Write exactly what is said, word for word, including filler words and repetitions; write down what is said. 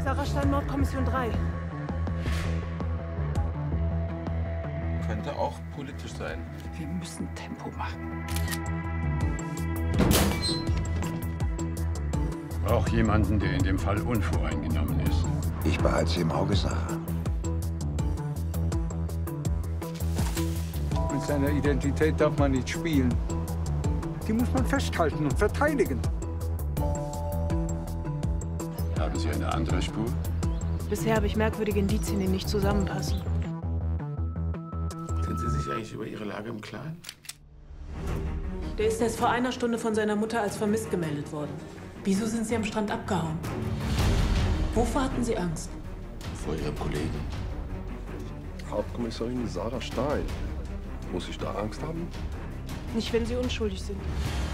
Sarah Stein, Mordkommission drei. Könnte auch politisch sein. Wir müssen Tempo machen. Braucht jemanden, der in dem Fall unvoreingenommen ist. Ich behalte sie im Auge, Sarah. Mit seiner Identität darf man nicht spielen. Die muss man festhalten und verteidigen. Haben Sie eine andere Spur? Bisher habe ich merkwürdige Indizien, die nicht zusammenpassen. Sind Sie sich eigentlich über Ihre Lage im Klaren? Der ist erst vor einer Stunde von seiner Mutter als vermisst gemeldet worden. Wieso sind Sie am Strand abgehauen? Wovor hatten Sie Angst? Vor Ihrem Kollegen. Hauptkommissarin Sarah Stein. Muss ich da Angst haben? Nicht, wenn Sie unschuldig sind.